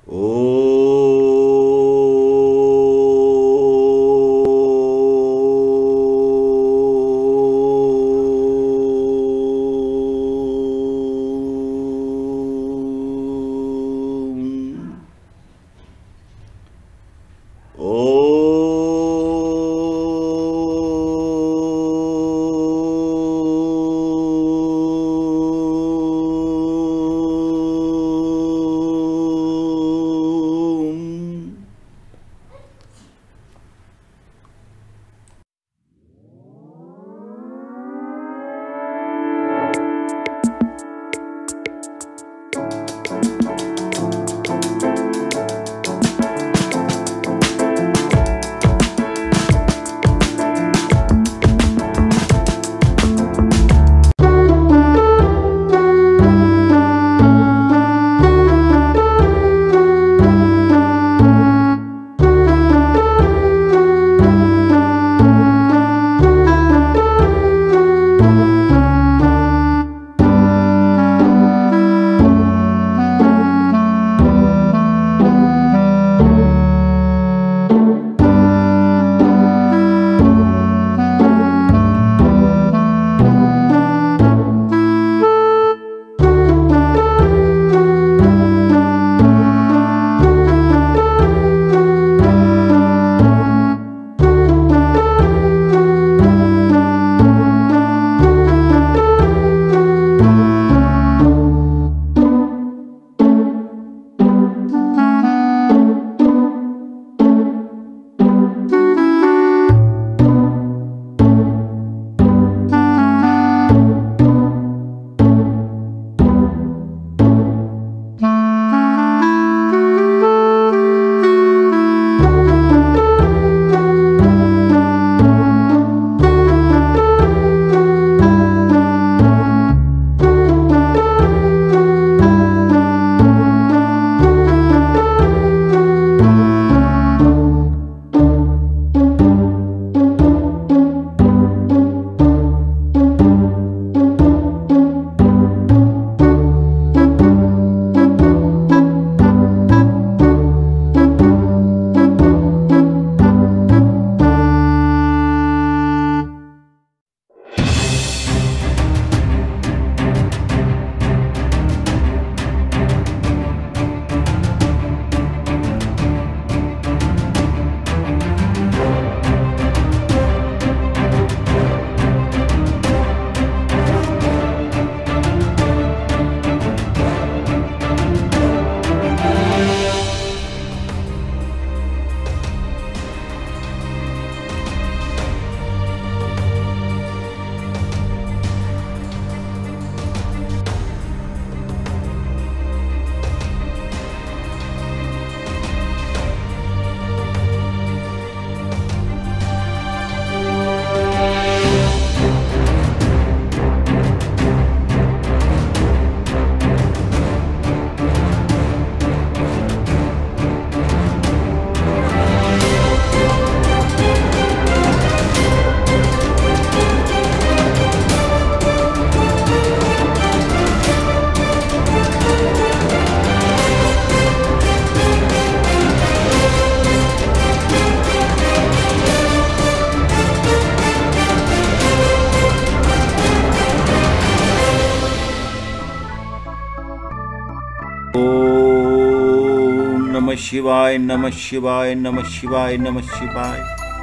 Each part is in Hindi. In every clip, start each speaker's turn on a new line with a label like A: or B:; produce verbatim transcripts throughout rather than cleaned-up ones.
A: नमः शिवाय नमः शिवाय नमः शिवाय नमः शिवाय।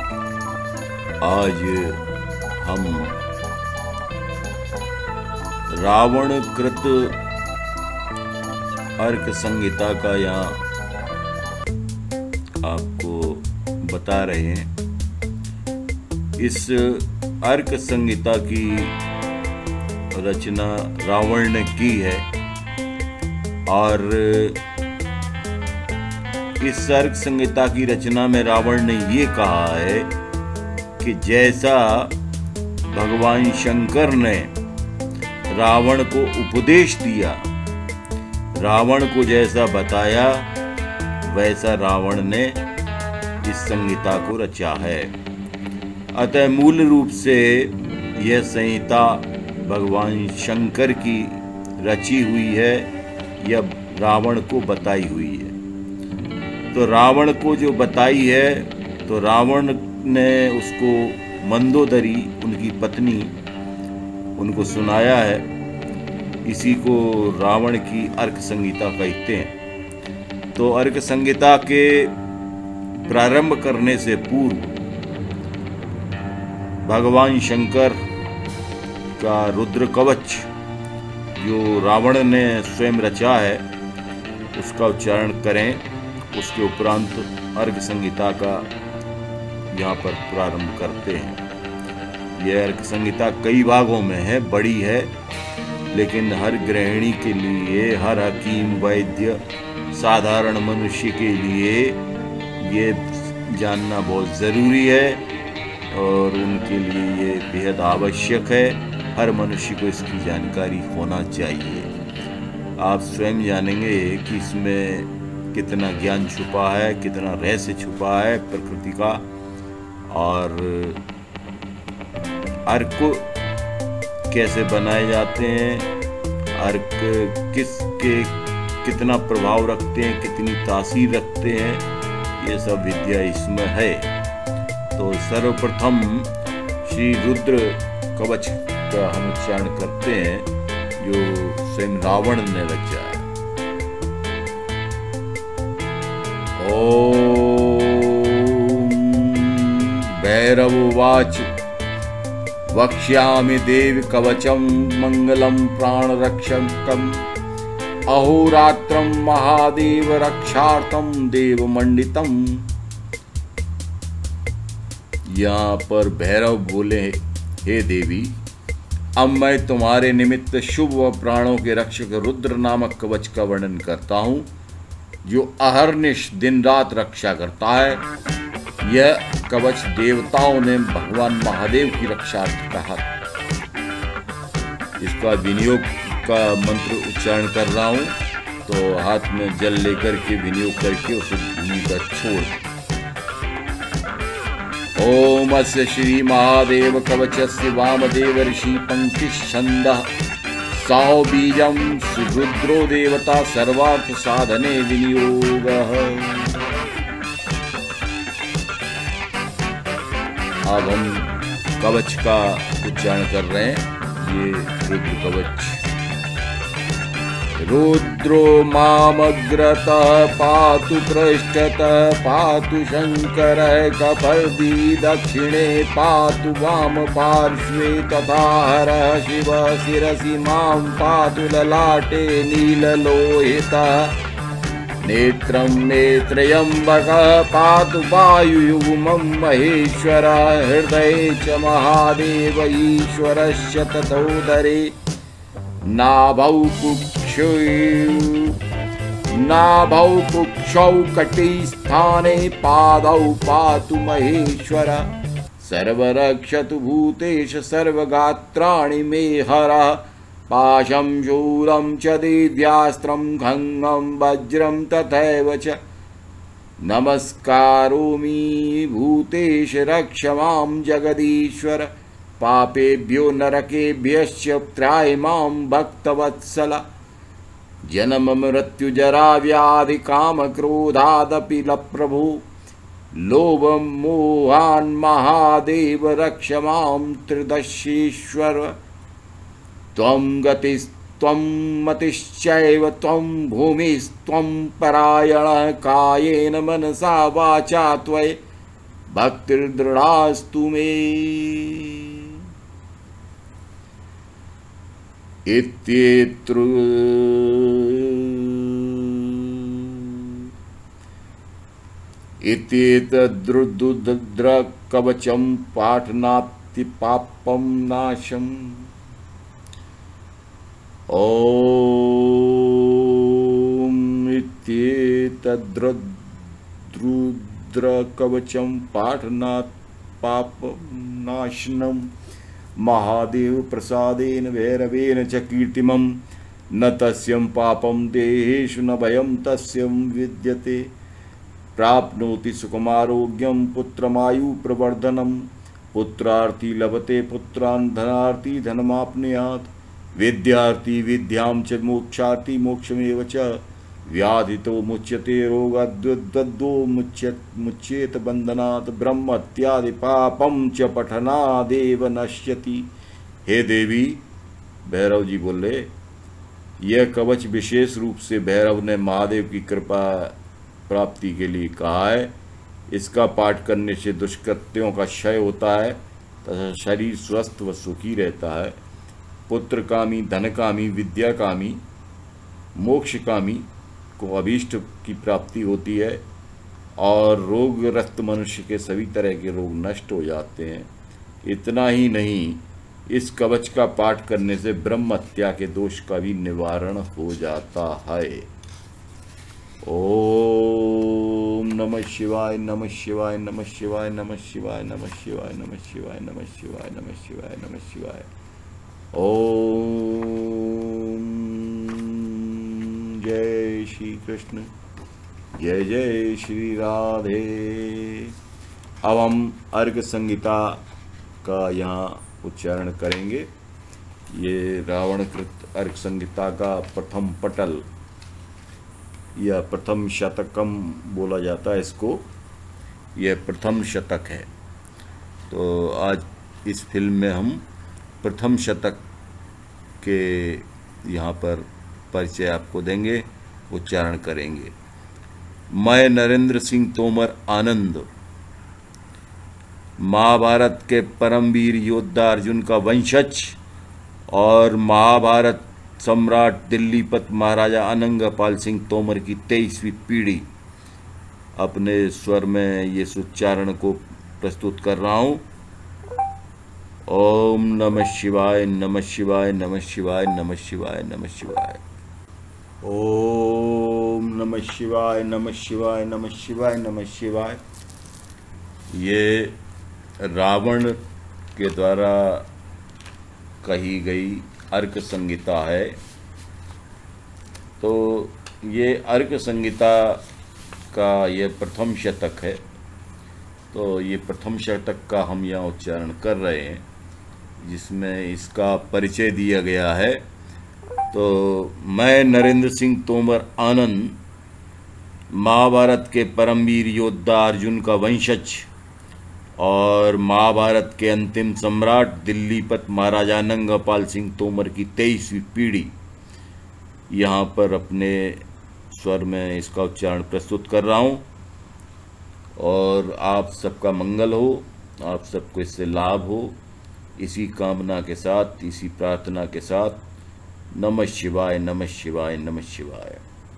A: आज हम रावण कृत अर्क संहिता का यहाँ आपको बता रहे हैं। इस अर्क संहिता की रचना रावण ने की है और इस अर्क संहिता की रचना में रावण ने ये कहा है कि जैसा भगवान शंकर ने रावण को उपदेश दिया, रावण को जैसा बताया, वैसा रावण ने इस संहिता को रचा है। अतः मूल रूप से यह संहिता भगवान शंकर की रची हुई है या रावण को बताई हुई है। तो रावण को जो बताई है, तो रावण ने उसको मंदोदरी उनकी पत्नी उनको सुनाया है। इसी को रावण की अर्क संहिता कहते हैं। तो अर्क संहिता के प्रारंभ करने से पूर्व भगवान शंकर का रुद्र कवच जो रावण ने स्वयं रचा है उसका उच्चारण करें। उसके उपरांत अर्घ संहिता का यहाँ पर प्रारंभ करते हैं। यह अर्घ संहिता कई भागों में है, बड़ी है, लेकिन हर गृहिणी के लिए, हर हकीम, वैद्य, साधारण मनुष्य के लिए ये जानना बहुत ज़रूरी है और उनके लिए ये बेहद आवश्यक है। हर मनुष्य को इसकी जानकारी होना चाहिए। आप स्वयं जानेंगे कि इसमें कितना ज्ञान छुपा है, कितना रहस्य छुपा है प्रकृति का, और अर्क कैसे बनाए जाते हैं, अर्क किसके कितना प्रभाव रखते हैं, कितनी तासीर रखते हैं, ये सब विद्या इसमें है। तो सर्वप्रथम श्री रुद्र कवच का हम उच्चारण करते हैं जो स्वयं रावण ने रचा है। ओम भैरववाच वक्ष्यामि देव कवचम मंगलम प्राणरक्षकम अहोरात्रम महादेव रक्षार्थम देव मंडितम। यहाँ पर भैरव बोले, हे देवी, अब मैं तुम्हारे निमित्त शुभ व प्राणों के रक्षक रुद्र नामक कवच का वर्णन करता हूँ जो अहर्निश दिन रात रक्षा करता है। यह कवच देवताओं ने भगवान महादेव की रक्षार्थ कहा। इसका विनियोग का मंत्र उच्चारण कर रहा हूँ, तो हाथ में जल लेकर के विनियोग करके उसे भूमि पर छोड़। ओम अस्य श्री महादेव कवचस्य वामदेव ऋषि पंक्तिश्छन्दः साहो बीजम सुरुद्रो देवता सर्वार्थ साधने विनियोगः। अब हम कवच का उच्चारण कर रहे हैं। ये रुद्र कवच। रुद्रो मामग्रतः पातु पृष्ठतः पातु शंकरः कपर्दी दक्षिणे पातु वाम पार्श्वे तथा हरः शिवः शिरसि मां पातु ललाटे नीललोहितः नेत्रं मे त्र्यम्बकः पातु वायुयुग्मं महेश्वरः हृदये च महादेव ईश्वरस्य तथोदरे नाभौ कुक्षौ नाभौ कुक्षौ कटिस्थाने पादौ पातु महेश्वर सर्वरक्षतु भूतेश सर्वगात्राणि मे हरः पाशं शूलं च दिव्यास्त्रं खड्गं वज्रं तथैव च नमस्कारोमि भूतेश रक्ष मां जगदीश्वर पापेभ्यो नरकेभ्यश्च त्राहि मां भक्तवत्सल जन्म मृत्यु जरा व्याधि काम क्रोधादपि लप्रभु लोभ मोहान् महादेव रक्ष मां त्रिदशीश्वर त्वं गतिस्त्वं मतिश्चैव त्वं भूमिस्त्वं परायणः कायेन मनसा वाचा त्वयि भक्तिर्दृढास्तु मे। इत्येतृ इत्येतद्रुद्र कवचं पाठनाति पापं नाशम्। ओम इत्येतद्रुद्र कवचं पाठनात् पापं नाशनम् महादेव प्रसादेन भैरवेन च कीर्तिमं न तस्यं पापं देहेषु न भयं तस्यं विद्यते प्राप्नोति सुखमारोग्यं पुत्रमायु प्रवर्धनं पुत्रार्थी लभते पुत्रान् धनार्थी धनमाप्नुयात् विद्यार्थी विद्यां च मोक्षार्थी मोक्षमेव च व्याधितो मुच्यते रोगाद्वद्वद्दो मुच्यत मुच्येत बंधनात् ब्रह्म इत्यादि पापम च पठनादेव नश्यति। हे देवी, भैरव जी बोले, यह कवच विशेष रूप से भैरव ने महादेव की कृपा प्राप्ति के लिए कहा है। इसका पाठ करने से दुष्कृत्यों का क्षय होता है तथा शरीर स्वस्थ व सुखी रहता है। पुत्रकामी, धनकामी, विद्याकामी, मोक्षकामी को अभीष्ट की प्राप्ति होती है और रोगग्रस्त मनुष्य के सभी तरह के रोग नष्ट हो जाते हैं। इतना ही नहीं, इस कवच का पाठ करने से ब्रह्म हत्या के दोष का भी निवारण हो जाता है। ओम नमः शिवाय, नमः शिवाय, नमः शिवाय, नमः शिवाय, नमः शिवाय, नमः शिवाय, नमः शिवाय, नमः शिवाय, नमः शिवाय। ओम जय श्री कृष्ण, जय जय श्री राधे। अब हम अर्घ संहिता का यहाँ उच्चारण करेंगे। ये रावणकृत अर्घ संहिता का प्रथम पटल या प्रथम शतकम बोला जाता है इसको। यह प्रथम शतक है। तो आज इस फिल्म में हम प्रथम शतक के यहाँ पर परिचय आपको देंगे, उच्चारण करेंगे। मैं नरेंद्र सिंह तोमर आनंद महाभारत के परमवीर योद्धा अर्जुन का वंशज और महाभारत सम्राट दिल्लीपत महाराजा अनंगपाल सिंह तोमर की तेईसवीं पीढ़ी अपने स्वर में ये उच्चारण को प्रस्तुत कर रहा हूँ। ओम नमः शिवाय, नमः शिवाय, नमः शिवाय, नमः शिवाय, नमः शिवाय। ओम नमः शिवाय, नमः शिवाय, नमः शिवाय, नमः शिवाय। ये रावण के द्वारा कही गई अर्घ संहिता है। तो ये अर्घ संहिता का ये प्रथम शतक है। तो ये प्रथम शतक का हम यहाँ उच्चारण कर रहे हैं, जिसमें इसका परिचय दिया गया है। तो मैं नरेंद्र सिंह तोमर आनंद महाभारत के परमवीर योद्धा अर्जुन का वंशज और महाभारत के अंतिम सम्राट दिल्लीपत महाराजा अनंगपाल सिंह तोमर की तेईसवीं पीढ़ी यहाँ पर अपने स्वर में इसका उच्चारण प्रस्तुत कर रहा हूँ। और आप सबका मंगल हो, आप सबको इससे लाभ हो, इसी कामना के साथ, इसी प्रार्थना के साथ। नमः शिवाय, नमः शिवाय, नमः शिवाय।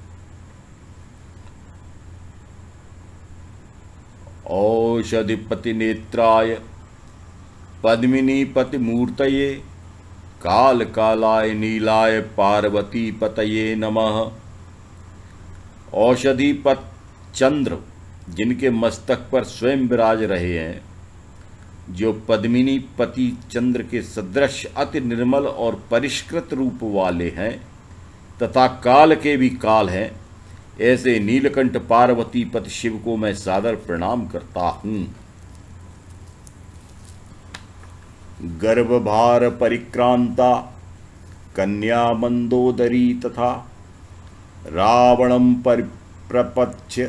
A: औषधिपति नेत्राय पद्मिनीपति मूर्तये काल कालाय नीलाय पार्वती पतये नमः। औषधिपत चंद्र जिनके मस्तक पर स्वयं विराज रहे हैं, जो पद्मिनी पति चंद्र के सदृश अति निर्मल और परिष्कृत रूप वाले हैं तथा काल के भी काल हैं, ऐसे नीलकंठ पार्वती पति शिव को मैं सादर प्रणाम करता हूँ। गर्भभार परिक्रांता कन्या मंदोदरी तथा रावणम परिप्रपच्य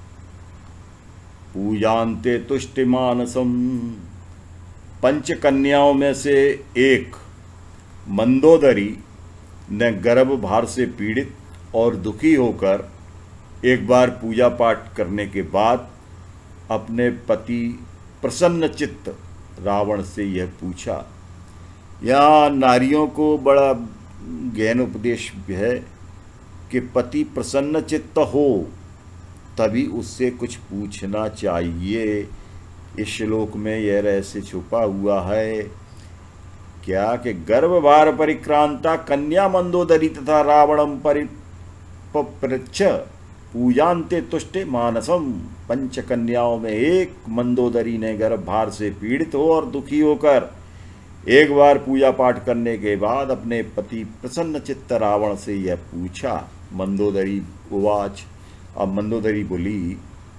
A: पूजान्ते तुष्टिमानसम। पंच कन्याओं में से एक मंदोदरी ने गर्भभार से पीड़ित और दुखी होकर एक बार पूजा पाठ करने के बाद अपने पति प्रसन्न चित्त रावण से यह पूछा। यहाँ नारियों को बड़ा गहन उपदेश है कि पति प्रसन्न चित्त हो तभी उससे कुछ पूछना चाहिए। इस श्लोक में यह रहस्य छुपा हुआ है क्या कि गर्भभार परिक्रांता कन्या मंदोदरी तथा रावणम परिपप्रच्छ पूजान्ते तुष्टे मानसम। पंच कन्याओं में एक मंदोदरी ने गर्भभार से पीड़ित हो और दुखी होकर एक बार पूजा पाठ करने के बाद अपने पति प्रसन्न चित्त रावण से यह पूछा। मंदोदरी उवाच, अब मंदोदरी बोली,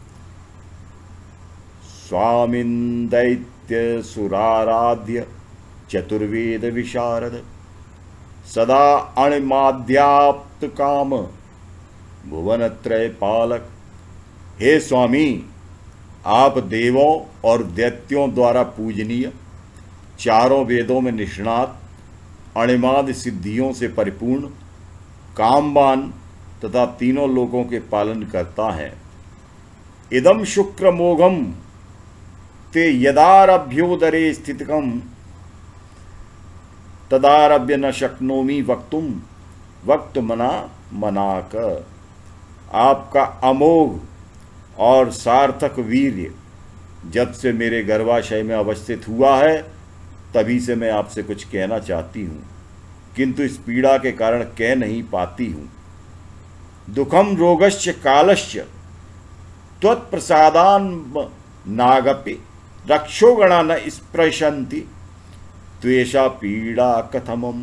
A: स्वामिन् दैत्य सुराराध्य चतुर्वेद विशारद सदा अणिमाध्याप्त काम भुवनत्रय पालक। हे स्वामी, आप देवों और दैत्यों द्वारा पूजनीय, चारों वेदों में निष्णात, अणिमाद सिद्धियों से परिपूर्ण, कामवान तथा तीनों लोकों के पालन करता है। इदम शुक्र मोघम ते यदारभ्योदरे स्थितकम तदारभ्य न शक्नोमि वक्तुम वक्त मना मनाक। आपका अमोघ और सार्थक वीर्य जब से मेरे गर्भाशय में अवस्थित हुआ है तभी से मैं आपसे कुछ कहना चाहती हूँ, किंतु इस पीड़ा के कारण कह नहीं पाती हूँ। दुखम रोगश्च कालश्च त्वत्प्रसादान नागपि रक्षोगणा न स्पृशन्ति त्वेषा पीड़ा कथमम।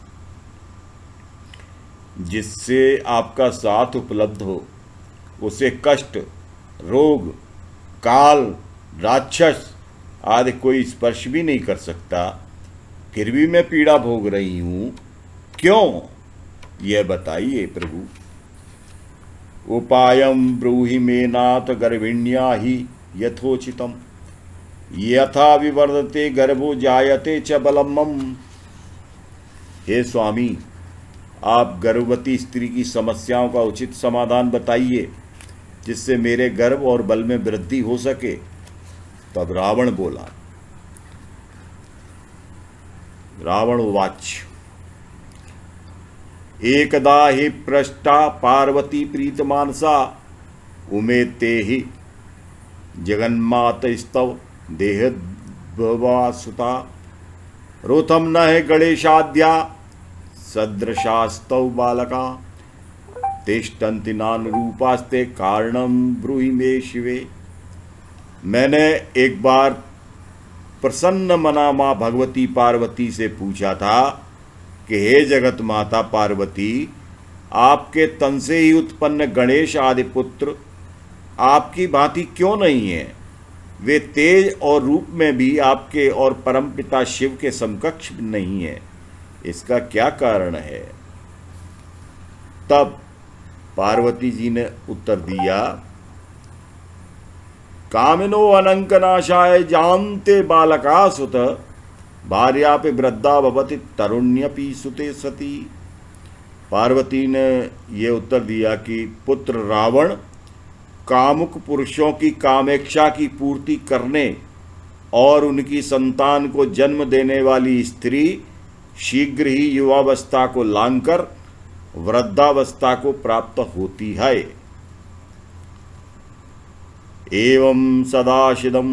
A: जिससे आपका साथ उपलब्ध हो उसे कष्ट, रोग, काल, राक्षस आदि कोई स्पर्श भी नहीं कर सकता, फिर भी मैं पीड़ा भोग रही हूं, क्यों? यह बताइए प्रभु। उपायम ब्रूहि मे नाथ गर्भिण्या ही यथोचितम यथा विवर्धते गर्भो जायते च बलम्मम। हे स्वामी, आप गर्भवती स्त्री की समस्याओं का उचित समाधान बताइए जिससे मेरे गर्भ और बल में वृद्धि हो सके। तब रावण बोला। रावण उवाच। एकदा हि पृष्ठा पार्वती प्रीतमानसा उमेते हि जगन्मातस्तव देहद्भवासुता रोथम न है गणेशाद्या सदृशास्तव बालका तिष्ठन्ति नानुरूपास्ते कारणम ब्रूहि मे शिवे। मैंने एक बार प्रसन्न मना माँ भगवती पार्वती से पूछा था कि हे जगत माता पार्वती, आपके तन से ही उत्पन्न गणेश आदि पुत्र आपकी भांति क्यों नहीं है? वे तेज और रूप में भी आपके और परमपिता शिव के समकक्ष नहीं है, इसका क्या कारण है? तब पार्वती जी ने उत्तर दिया, कामिनो अनंकनाशाय जानते बालका सुत भार्या पे वृद्धा भवति तरुण्यपि सुते सती। पार्वती ने ये उत्तर दिया कि पुत्र रावण कामुक पुरुषों की कामेक्षा की पूर्ति करने और उनकी संतान को जन्म देने वाली स्त्री शीघ्र ही युवावस्था को लांघकर वृद्धावस्था को प्राप्त होती है। एवं सदाशिवम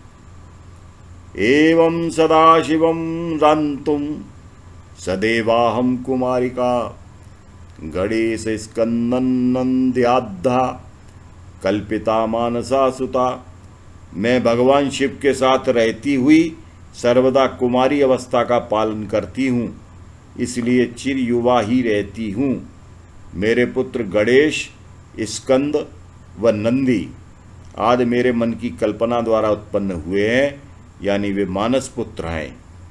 A: एवं सदाशिवम रंतुम सदेवाहम कुमारिका गणेश स्कंदनंद्याद्धा कल्पिता मानसा सुता। मैं भगवान शिव के साथ रहती हुई सर्वदा कुमारी अवस्था का पालन करती हूँ, इसलिए चिर युवा ही रहती हूँ। मेरे पुत्र गणेश, स्कंद व नंदी आदि मेरे मन की कल्पना द्वारा उत्पन्न हुए हैं, यानी वे मानस पुत्र हैं।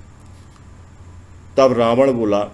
A: तब रावण बोला,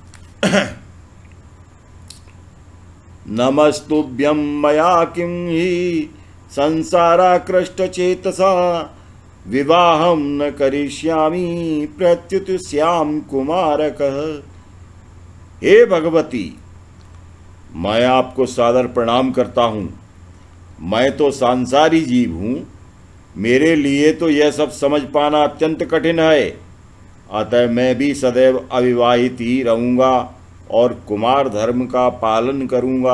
A: नमस्तुभ्यं मया किं हि संसाराकृष्ट चेतसा विवाहं न करिष्यामि प्रत्युत श्याम कुमारकः। हे भगवती, मैं आपको सादर प्रणाम करता हूँ। मैं तो सांसारी जीव हूँ, मेरे लिए तो यह सब समझ पाना अत्यंत कठिन है। अतः मैं भी सदैव अविवाहित ही रहूँगा और कुमार धर्म का पालन करूँगा।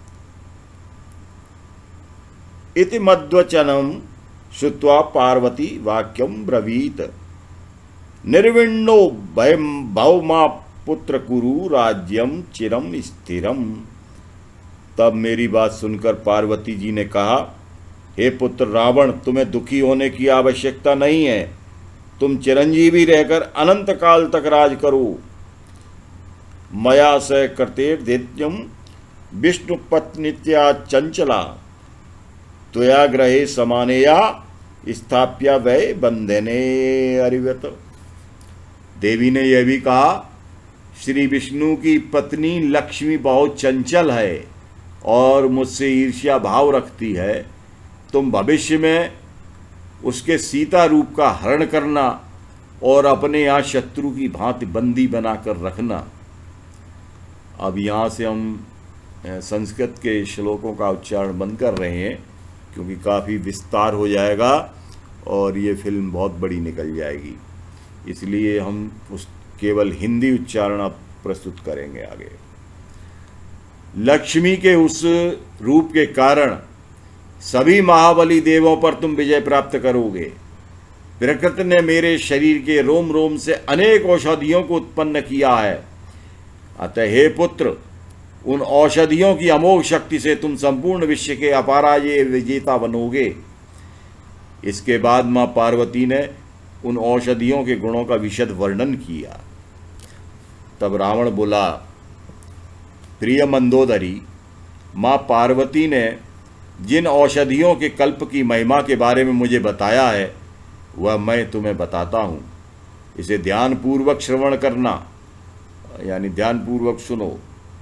A: इति मद्वचनम श्रुत्वा पार्वती वाक्यम ब्रवीत। निर्विण्णो भयम भवमा पुत्र कुरु राज्यम चिरम स्थिरम। तब मेरी बात सुनकर पार्वती जी ने कहा, हे पुत्र रावण, तुम्हें दुखी होने की आवश्यकता नहीं है। तुम चिरंजीवी रहकर अनंत काल तक राज करो। मया स कृतेर्दैत्यम विष्णु पत्नित्या चंचला त्वया ग्रहे समानेया स्थाप्या वै बंधने अरिवत। देवी ने यह भी कहा, श्री विष्णु की पत्नी लक्ष्मी बहुत चंचल है, और मुझसे ईर्ष्या भाव रखती है, तुम भविष्य में उसके सीता रूप का हरण करना और अपने यहाँ शत्रु की भांति बंदी बनाकर रखना। अब यहाँ से हम संस्कृत के श्लोकों का उच्चारण बंद कर रहे हैं, क्योंकि काफ़ी विस्तार हो जाएगा और ये फिल्म बहुत बड़ी निकल जाएगी। इसलिए हम उस केवल हिंदी उच्चारण अब प्रस्तुत करेंगे आगे। लक्ष्मी के उस रूप के कारण सभी महाबली देवों पर तुम विजय प्राप्त करोगे। प्रकृति ने मेरे शरीर के रोम रोम से अनेक औषधियों को उत्पन्न किया है, अतः हे पुत्र, उन औषधियों की अमोघ शक्ति से तुम संपूर्ण विश्व के अपराजय विजेता बनोगे। इसके बाद मां पार्वती ने उन औषधियों के गुणों का विशद वर्णन किया। तब रावण बोला, प्रिय मंदोदरी, मां पार्वती ने जिन औषधियों के कल्प की महिमा के बारे में मुझे बताया है वह मैं तुम्हें बताता हूँ। इसे ध्यानपूर्वक श्रवण करना, यानी ध्यानपूर्वक सुनो।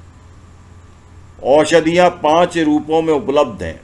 A: औषधियां पांच रूपों में उपलब्ध हैं।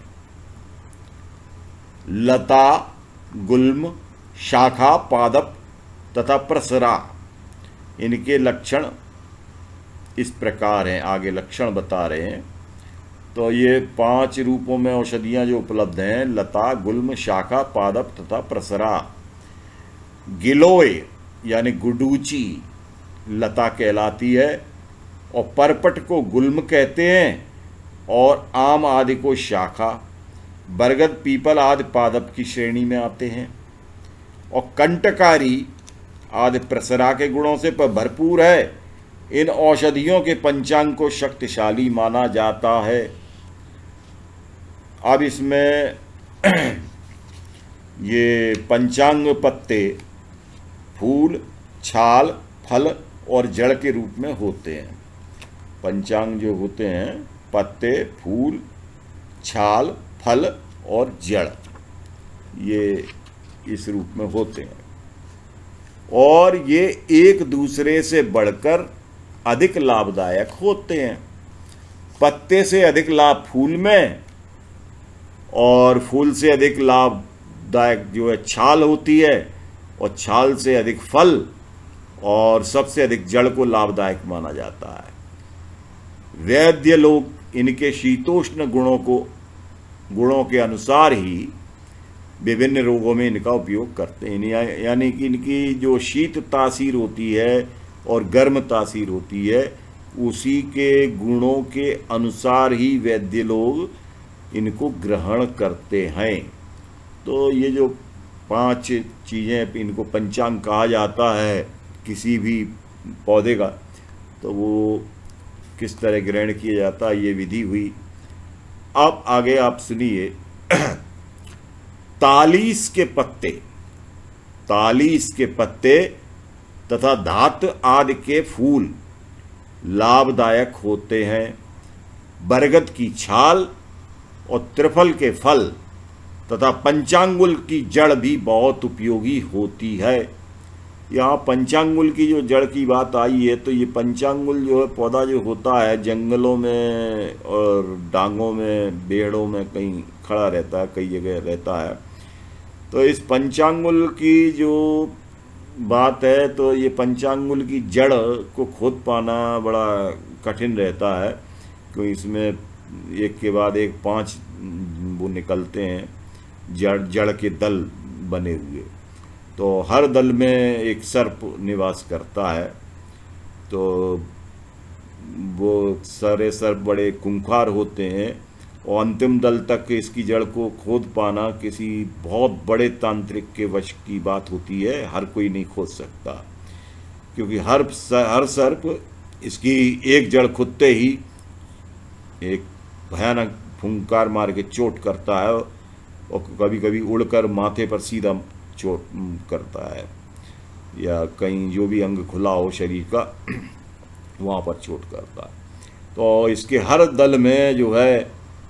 A: लता, गुल्म, शाखा, पादप तथा प्रसरा। इनके लक्षण इस प्रकार हैं, आगे लक्षण बता रहे हैं। तो ये पांच रूपों में औषधियां जो उपलब्ध हैं, लता, गुल्म, शाखा, पादप तथा प्रसरा। गिलोय यानी गुडूची लता कहलाती है, और परपट को गुल्म कहते हैं, और आम आदि को शाखा। बरगद, पीपल आदि पादप की श्रेणी में आते हैं, और कंटकारी आदि प्रसरा के गुणों से भरपूर है। इन औषधियों के पंचांग को शक्तिशाली माना जाता है। अब इसमें ये पंचांग पत्ते फूल, छाल, फल और जड़ के रूप में होते हैं। पंचांग जो होते हैं पत्ते, फूल, छाल, फल और जड़, ये इस रूप में होते हैं, और ये एक दूसरे से बढ़कर अधिक लाभदायक होते हैं। पत्ते से अधिक लाभ फूल में, और फूल से अधिक लाभदायक जो है छाल होती है, और छाल से अधिक फल, और सबसे अधिक जड़ को लाभदायक माना जाता है। वैद्य लोग इनके शीतोष्ण गुणों को गुणों के अनुसार ही विभिन्न रोगों में इनका उपयोग करते हैं। यानी कि इनकी जो शीत तासीर होती है और गर्म तासीर होती है, उसी के गुणों के अनुसार ही वैद्य लोग इनको ग्रहण करते हैं। तो ये जो पांच चीज़ें, इनको पंचांग कहा जाता है किसी भी पौधे का, तो वो किस तरह ग्रहण किया जाता है ये विधि हुई। अब आगे आप सुनिए। तालीस के पत्ते, तालीस के पत्ते तथा धात आदि के फूल लाभदायक होते हैं। बरगद की छाल और त्रिफल के फल तथा पंचांगुल की जड़ भी बहुत उपयोगी होती है। यहाँ पंचांगुल की जो जड़ की बात आई है, तो ये पंचांगुल जो है पौधा जो होता है जंगलों में और डांगों में, बेड़ों में कहीं खड़ा रहता है, कई जगह रहता है। तो इस पंचांगुल की जो बात है, तो ये पंचांगुल की जड़ को खोद पाना बड़ा कठिन रहता है, क्योंकि इसमें एक के बाद एक पांच वो निकलते हैं जड़ जड़ के दल बने हुए। तो हर दल में एक सर्प निवास करता है। तो वो सारे सर्प बड़े खूंखार होते हैं, और अंतिम दल तक इसकी जड़ को खोद पाना किसी बहुत बड़े तांत्रिक के वश की बात होती है। हर कोई नहीं खोद सकता, क्योंकि हर हर सर्प इसकी एक जड़ खुदते ही एक भयानक फुंकार मार के चोट करता है, और कभी कभी उड़कर माथे पर सीधा चोट करता है, या कहीं जो भी अंग खुला हो शरीर का वहाँ पर चोट करता है। तो इसके हर दल में जो है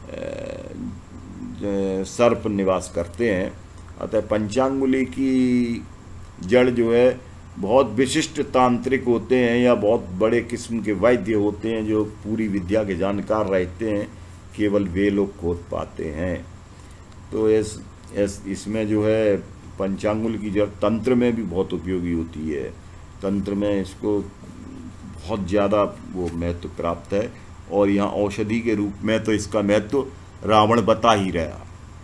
A: सर्प निवास करते हैं। अतः पंचांगुली की जड़ जो है बहुत विशिष्ट तांत्रिक होते हैं, या बहुत बड़े किस्म के वैद्य होते हैं जो पूरी विद्या के जानकार रहते हैं, केवल वे लोग खोद पाते हैं। तो इस, इस इसमें जो है पंचांगुल की जो तंत्र में भी बहुत उपयोगी होती है, तंत्र में इसको बहुत ज़्यादा वो महत्व प्राप्त है, और यहाँ औषधि के रूप में तो इसका महत्व रावण बता ही रहा।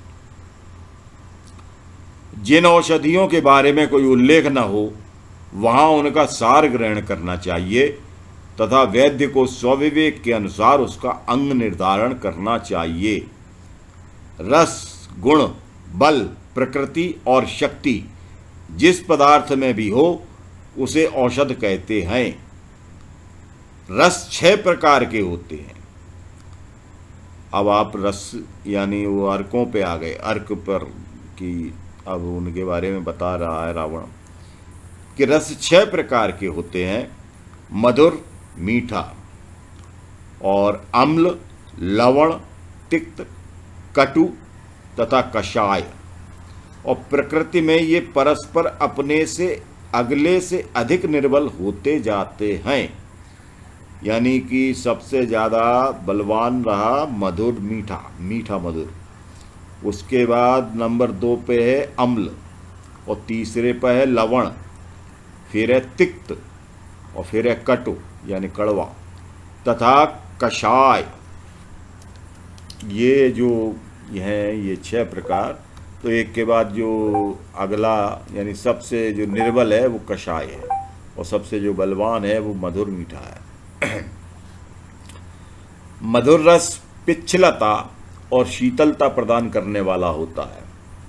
A: जिन औषधियों के बारे में कोई उल्लेख न हो वहाँ उनका सार ग्रहण करना चाहिए तथा वैद्य को स्वविवेक के अनुसार उसका अंग निर्धारण करना चाहिए। रस, गुण, बल, प्रकृति और शक्ति जिस पदार्थ में भी हो उसे औषध कहते हैं। रस छह प्रकार के होते हैं। अब आप रस यानी वो अर्कों पे आ गए, अर्क पर कि अब उनके बारे में बता रहा है रावण कि रस छह प्रकार के होते हैं। मधुर, मीठा, और अम्ल, लवण, तिक्त, कटु तथा कषाय। और प्रकृति में ये परस्पर अपने से अगले से अधिक निर्बल होते जाते हैं। यानी कि सबसे ज़्यादा बलवान रहा मधुर, मीठा, मीठा मधुर। उसके बाद नंबर दो पे है अम्ल, और तीसरे पे है लवण, फिर है तिक्त, और फिर है कटु यानी कड़वा, तथा कषाय। ये जो हैं ये छह प्रकार। तो एक के बाद जो अगला यानी सबसे जो निर्बल है वो कषाय है, और सबसे जो बलवान है वो मधुर मीठा है। मधुर रस पिच्छलता और शीतलता प्रदान करने वाला होता है।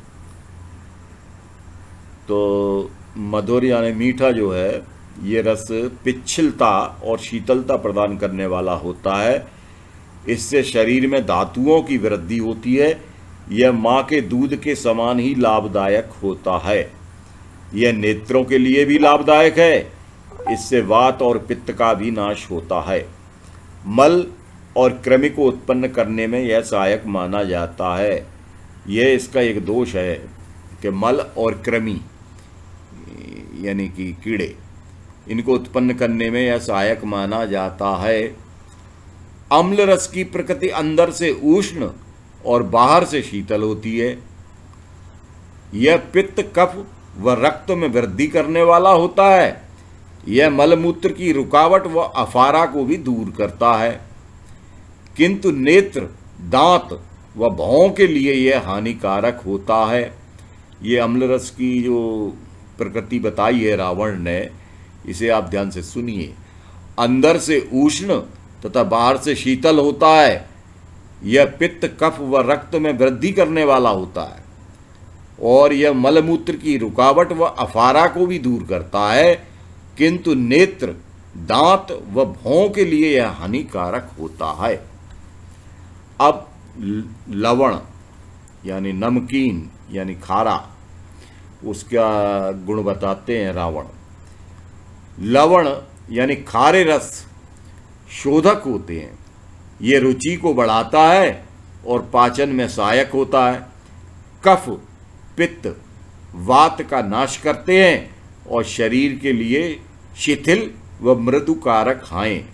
A: तो मधुर यानी मीठा जो है ये रस पिच्छलता और शीतलता प्रदान करने वाला होता है। इससे शरीर में धातुओं की वृद्धि होती है। यह माँ के दूध के समान ही लाभदायक होता है। यह नेत्रों के लिए भी लाभदायक है। इससे वात और पित्त का भी नाश होता है। मल और कृमि को उत्पन्न करने में यह सहायक माना जाता है। यह इसका एक दोष है कि मल और कृमि यानी कि कीड़े, इनको उत्पन्न करने में यह सहायक माना जाता है। अम्ल रस की प्रकृति अंदर से उष्ण और बाहर से शीतल होती है। यह पित्त, कफ व रक्त में वृद्धि करने वाला होता है। यह मलमूत्र की रुकावट व अफारा को भी दूर करता है। किंतु नेत्र, दांत व भौं के लिए यह हानिकारक होता है। ये अम्ल रस की जो प्रकृति बताई है रावण ने, इसे आप ध्यान से सुनिए। अंदर से उष्ण तथा बाहर से शीतल होता है। यह पित्त, कफ व रक्त में वृद्धि करने वाला होता है, और यह मलमूत्र की रुकावट व अफारा को भी दूर करता है। किंतु नेत्र, दांत व भौं के लिए यह हानिकारक होता है। अब लवण यानी नमकीन यानी खारा, उसका गुण बताते हैं रावण। लवण यानी खारे रस शोधक होते हैं। ये रुचि को बढ़ाता है और पाचन में सहायक होता है। कफ, पित्त, वात का नाश करते हैं और शरीर के लिए शिथिल व मृदुकारक हैं।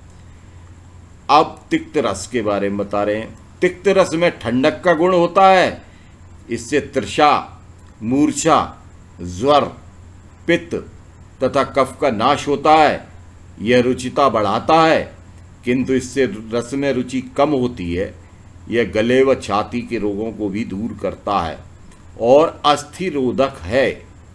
A: अब तिक्त रस के बारे में बता रहे हैं। तिक्त रस में ठंडक का गुण होता है। इससे तृषा, मूर्छा, ज्वर, पित्त तथा कफ का नाश होता है। यह रुचिता बढ़ाता है, किंतु इससे रस में रुचि कम होती है। यह गले व छाती के रोगों को भी दूर करता है और अस्थिरोधक है।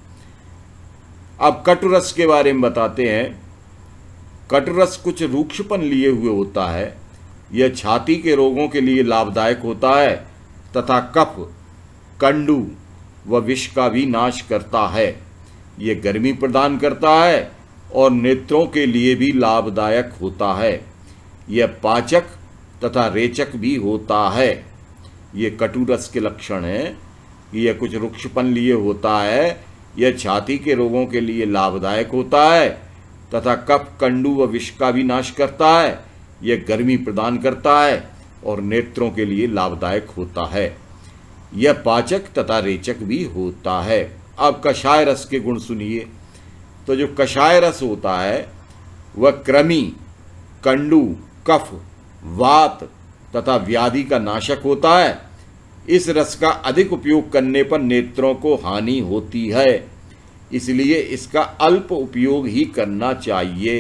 A: अब कटुरस के बारे में बताते हैं। कटुरस कुछ रूक्षपन लिए हुए होता है। यह छाती के रोगों के लिए लाभदायक होता है तथा कफ, कंडू व विष का भी नाश करता है। यह गर्मी प्रदान करता है और नेत्रों के लिए भी लाभदायक होता है। यह पाचक तथा रेचक भी होता है। ये कटुरस के लक्षण हैं। यह कुछ रुक्षपन लिए होता है। यह छाती के रोगों के लिए लाभदायक होता है तथा कफ, कंडू व विष का भी नाश करता है। यह गर्मी प्रदान करता है और नेत्रों के लिए लाभदायक होता है। यह पाचक तथा रेचक भी होता है। अब कषाय रस के गुण सुनिए। तो जो कषाय रस होता है वह कृमि, कंडू, कफ, वात, तथा व्याधि का नाशक होता है। इस रस का अधिक उपयोग करने पर नेत्रों को हानि होती है, इसलिए इसका अल्प उपयोग ही करना चाहिए।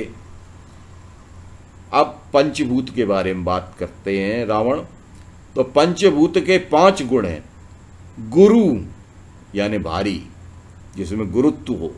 A: अब पंचभूत के बारे में बात करते हैं रावण। तो पंचभूत के पांच गुण हैं। गुरु यानी भारी, जिसमें गुरुत्व हो।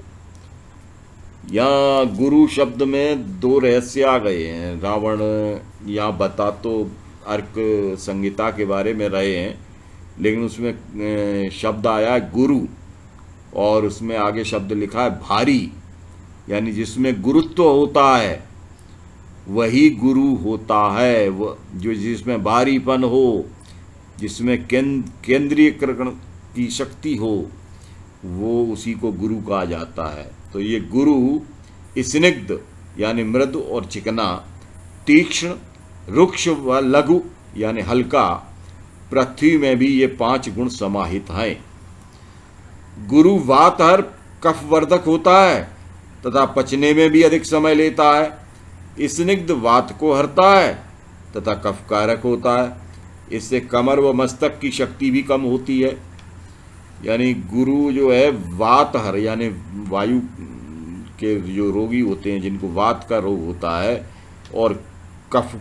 A: यहाँ गुरु शब्द में दो रहस्य आ गए हैं। रावण यहाँ बता तो अर्क संहिता के बारे में रहे हैं, लेकिन उसमें शब्द आया गुरु और उसमें आगे शब्द लिखा है भारी, यानी जिसमें गुरुत्व होता है वही गुरु होता है। वो जो जिसमें भारीपन हो, जिसमें केंद्रीयकरण की शक्ति हो, वो उसी को गुरु कहा जाता है। तो ये गुरु स्निग्ध यानी मृदु और चिकना, तीक्ष्ण, रुक्ष व लघु यानी हल्का, पृथ्वी में भी ये पांच गुण समाहित हैं। गुरु वातहर कफवर्धक होता है तथा पचने में भी अधिक समय लेता है। स्निग्ध वात को हरता है तथा कफकारक होता है। इससे कमर व मस्तक की शक्ति भी कम होती है। यानी गुरु जो है वातहर यानी वायु के जो रोगी होते हैं, जिनको वात का रोग होता है, और कफ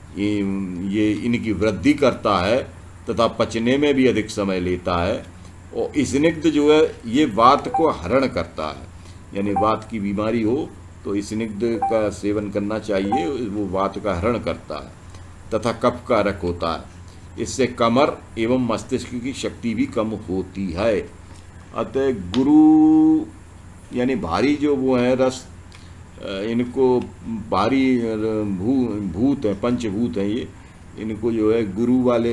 A: ये इनकी वृद्धि करता है तथा पचने में भी अधिक समय लेता है। और स्निग्ध जो है ये वात को हरण करता है, यानी वात की बीमारी हो तो स्निग्ध का सेवन करना चाहिए, वो वात का हरण करता है। तथा कफकारक होता है। इससे कमर एवं मस्तिष्क की शक्ति भी कम होती है। अतः गुरु यानी भारी जो वो है रस, इनको भारी भू भूत है, पंचभूत हैं ये, इनको जो है गुरु वाले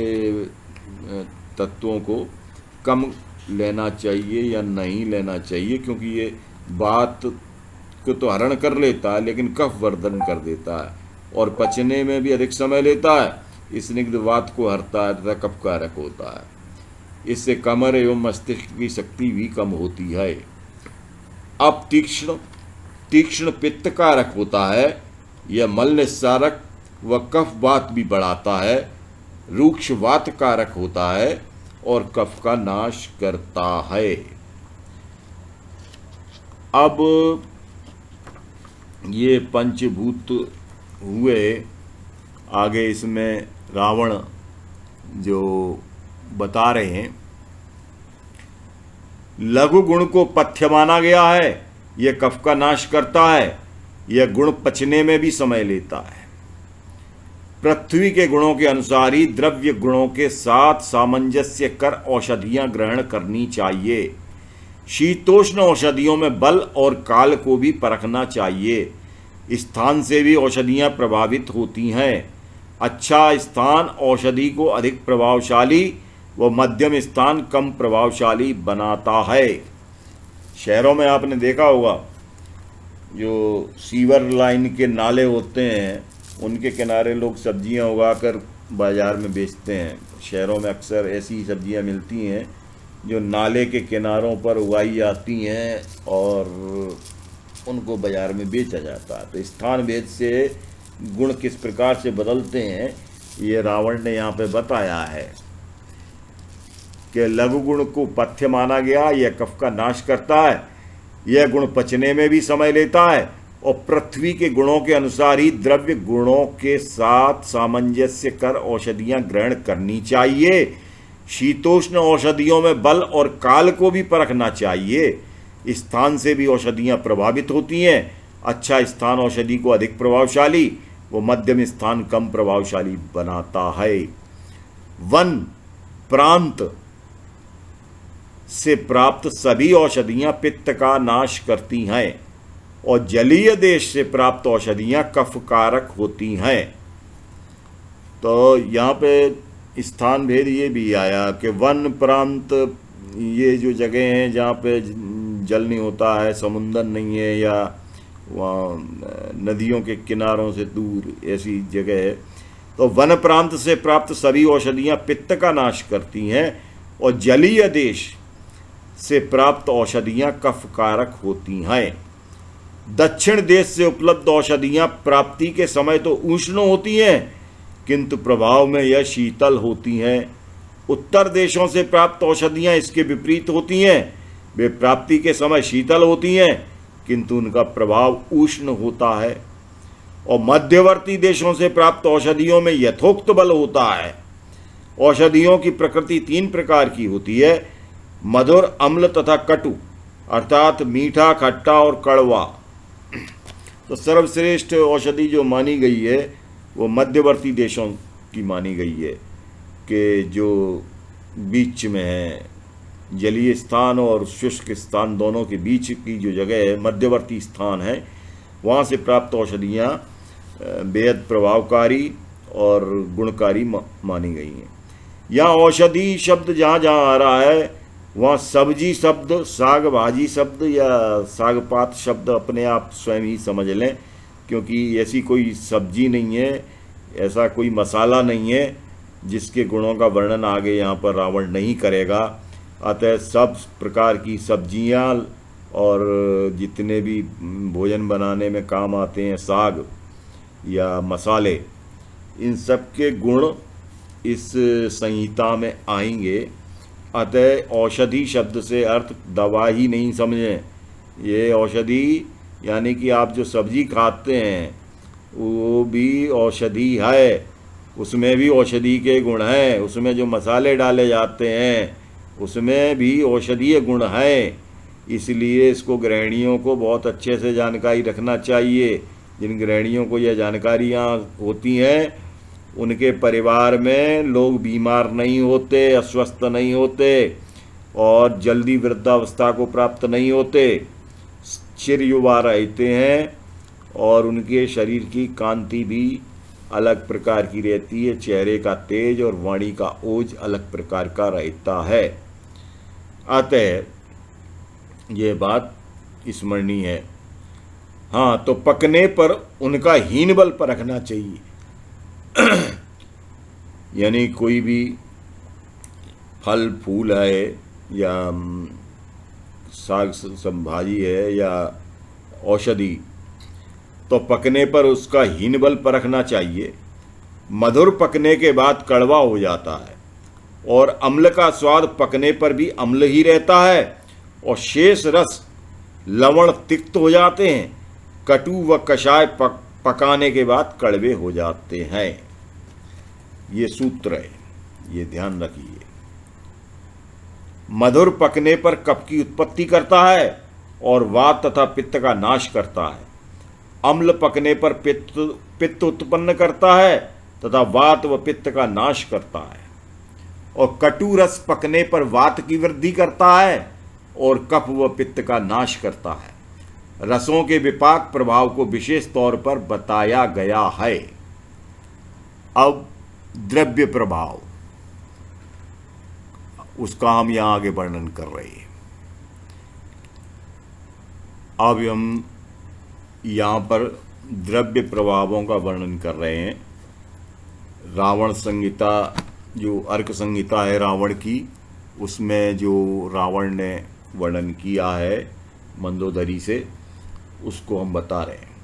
A: तत्वों को कम लेना चाहिए या नहीं लेना चाहिए, क्योंकि ये बात को तो हरण कर लेता है लेकिन कफ वर्धन कर देता है और पचने में भी अधिक समय लेता है। स्निग्ध वात को हरता है तथा कफकारक होता है। इससे कमर एवं मस्तिष्क की शक्ति भी कम होती है। अब तीक्ष्ण तीक्ष्ण पित्तकारक होता है। यह मल निस्सारक व कफ वात भी बढ़ाता है। रूक्ष वात कारक होता है और कफ का नाश करता है। अब ये पंचभूत हुए। आगे इसमें रावण जो बता रहे हैं, लघु गुण को पथ्य माना गया है। यह कफ का नाश करता है। यह गुण पचने में भी समय लेता है। पृथ्वी के गुणों के अनुसार ही द्रव्य गुणों के साथ सामंजस्य कर औषधियां ग्रहण करनी चाहिए। शीतोष्ण औषधियों में बल और काल को भी परखना चाहिए। स्थान से भी औषधियां प्रभावित होती हैं। अच्छा स्थान औषधि को अधिक प्रभावशाली व मध्यम स्थान कम प्रभावशाली बनाता है। शहरों में आपने देखा होगा जो सीवर लाइन के नाले होते हैं, उनके किनारे लोग सब्जियां उगाकर बाजार में बेचते हैं। शहरों में अक्सर ऐसी सब्जियां मिलती हैं जो नाले के किनारों पर उगाई जाती हैं और उनको बाजार में बेचा जाता है। तो स्थान भेद से गुण किस प्रकार से बदलते हैं, ये रावण ने यहाँ पे बताया है कि लघु गुण को पथ्य माना गया। यह कफ का नाश करता है। यह गुण पचने में भी समय लेता है और पृथ्वी के गुणों के अनुसार ही द्रव्य गुणों के साथ सामंजस्य कर औषधियां ग्रहण करनी चाहिए। शीतोष्ण औषधियों में बल और काल को भी परखना चाहिए। स्थान से भी औषधियां प्रभावित होती हैं। अच्छा स्थान औषधि को अधिक प्रभावशाली व मध्यम स्थान कम प्रभावशाली बनाता है। वन प्रांत से प्राप्त सभी औषधियां पित्त का नाश करती हैं और जलीय देश से प्राप्त औषधियां कफकारक होती हैं। तो यहाँ पे स्थान भेद ये भी आया कि वन प्रांत ये जो जगह हैं जहाँ पे जल नहीं होता है, समुंदर नहीं है या वहाँ नदियों के किनारों से दूर ऐसी जगह है, तो वन प्रांत से प्राप्त सभी औषधियाँ पित्त का नाश करती हैं और जलीय देश से प्राप्त औषधियाँ कफकारक होती हैं। दक्षिण देश से उपलब्ध औषधियाँ प्राप्ति के समय तो उष्ण होती हैं, किंतु प्रभाव में यह शीतल होती हैं। उत्तर देशों से प्राप्त औषधियाँ इसके विपरीत होती हैं, वे प्राप्ति के समय शीतल होती हैं किंतु उनका प्रभाव उष्ण होता है। और मध्यवर्ती देशों से प्राप्त औषधियों में यथोक्त बल होता है। औषधियों की प्रकृति तीन प्रकार की होती है, मधुर, अम्ल तथा कटु, अर्थात मीठा, खट्टा और कड़वा। तो सर्वश्रेष्ठ औषधि जो मानी गई है वो मध्यवर्ती देशों की मानी गई है कि जो बीच में है, जलीय स्थान और शुष्क स्थान दोनों के बीच की जो जगह है, मध्यवर्ती स्थान है, वहाँ से प्राप्त औषधियाँ बेहद प्रभावकारी और गुणकारी मानी गई हैं। यहाँ औषधि शब्द जहाँ जहाँ आ रहा है वहाँ सब्जी शब्द, साग भाजी शब्द या साग पात शब्द अपने आप स्वयं ही समझ लें, क्योंकि ऐसी कोई सब्जी नहीं है, ऐसा कोई मसाला नहीं है जिसके गुणों का वर्णन आगे यहाँ पर रावण नहीं करेगा। अतः सब प्रकार की सब्जियाँ और जितने भी भोजन बनाने में काम आते हैं, साग या मसाले, इन सब के गुण इस संहिता में आएंगे। अतः औषधि शब्द से अर्थ दवा ही नहीं समझें। ये औषधि यानी कि आप जो सब्जी खाते हैं वो भी औषधि है, उसमें भी औषधि के गुण हैं, उसमें जो मसाले डाले जाते हैं उसमें भी औषधीय गुण हैं। इसलिए इसको गृहिणियों को बहुत अच्छे से जानकारी रखना चाहिए। जिन गृहिणियों को यह जानकारियाँ होती हैं उनके परिवार में लोग बीमार नहीं होते, अस्वस्थ नहीं होते और जल्दी वृद्धावस्था को प्राप्त नहीं होते, चिर युवा रहते हैं और उनके शरीर की कांति भी अलग प्रकार की रहती है, चेहरे का तेज और वाणी का ओज अलग प्रकार का रहता है। अतः ये बात स्मरणीय है। हाँ, तो पकने पर उनका हीन बल परखना चाहिए। यानी कोई भी फल फूल है या साग संभाजी है या औषधि, तो पकने पर उसका हीन बल परखना चाहिए। मधुर पकने के बाद कड़वा हो जाता है और अम्ल का स्वाद पकने पर भी अम्ल ही रहता है और शेष रस लवण तिक्त हो जाते हैं। कटु व कषाय पक, पकाने के बाद कड़वे हो जाते हैं। ये सूत्र है, ये ध्यान रखिए। मधुर पकने पर कफ की उत्पत्ति करता है और वात तथा पित्त का नाश करता है। अम्ल पकने पर पित्त पित्त उत्पन्न करता है तथा वात व पित्त का नाश करता है। और कटु रस पकने पर वात की वृद्धि करता है और कफ व पित्त का नाश करता है। रसों के विपाक प्रभाव को विशेष तौर पर बताया गया है। अब द्रव्य प्रभाव, उसका हम यहां आगे वर्णन कर रहे हैं। अब हम यहां पर द्रव्य प्रभावों का वर्णन कर रहे हैं। रावण संहिता, जो अर्क संहिता है रावण की, उसमें जो रावण ने वर्णन किया है मंदोदरी से, उसको हम बता रहे हैं।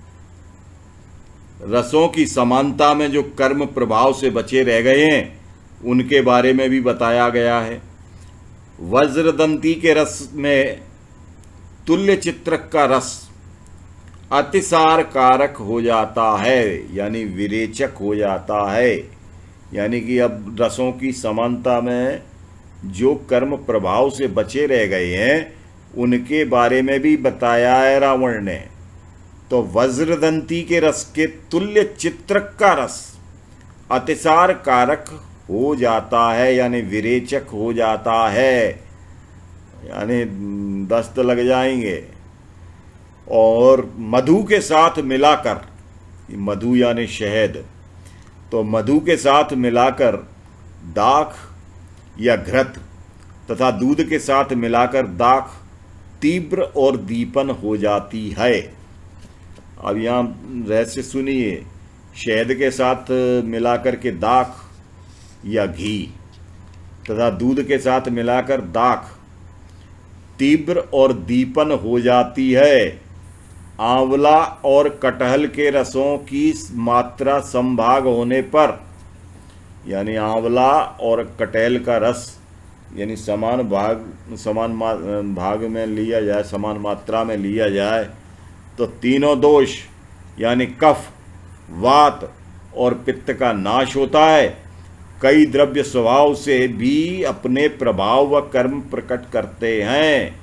A: रसों की समानता में जो कर्म प्रभाव से बचे रह गए हैं उनके बारे में भी बताया गया है। वज्रदंती के रस में तुल्य चित्रक का रस अतिसार कारक हो जाता है, यानी विरेचक हो जाता है। यानी कि अब रसों की समानता में जो कर्म प्रभाव से बचे रह गए हैं उनके बारे में भी बताया है रावण ने। तो वज्रदंती के रस के तुल्य चित्रक का रस अतिसार कारक हो जाता है, यानी विरेचक हो जाता है, यानी दस्त लग जाएंगे। और मधु के साथ मिलाकर, मधु यानी शहद, तो मधु के साथ मिलाकर दाख या घृत तथा दूध के साथ मिलाकर दाख तीव्र और दीपन हो जाती है। अब यहाँ रहस्य सुनिए। शहद के साथ मिलाकर के दाख या घी तथा दूध के साथ मिलाकर दाख तीव्र और दीपन हो जाती है। आंवला और कटहल के रसों की मात्रा समभाग होने पर, यानी आंवला और कटहल का रस यानी समान भाग समान भाग में लिया जाए, समान मात्रा में लिया जाए, तो तीनों दोष यानी कफ, वात और पित्त का नाश होता है। कई द्रव्य स्वभाव से भी अपने प्रभाव व कर्म प्रकट करते हैं।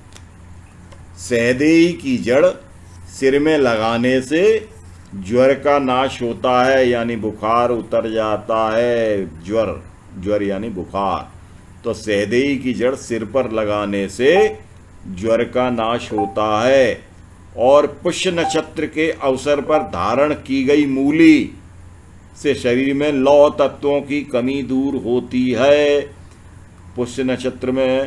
A: सहदेई की जड़ सिर में लगाने से ज्वर का नाश होता है, यानी बुखार उतर जाता है। ज्वर ज्वर यानी बुखार। तो सहदेई की जड़ सिर पर लगाने से ज्वर का नाश होता है। और पुष्य नक्षत्र के अवसर पर धारण की गई मूली से शरीर में लौह तत्वों की कमी दूर होती है। पुष्य नक्षत्र में